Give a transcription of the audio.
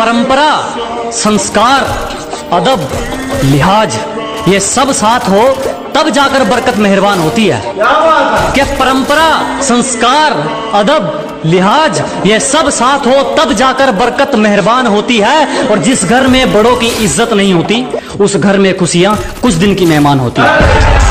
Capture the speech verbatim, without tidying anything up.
परंपरा, संस्कार, अदब, लिहाज ये सब साथ हो तब जाकर बरकत मेहरबान होती है। क्या परंपरा, संस्कार, अदब, लिहाज ये सब साथ हो तब जाकर बरकत मेहरबान होती है। और जिस घर में बड़ों की इज्जत नहीं होती उस घर में खुशियां कुछ दिन की मेहमान होती है।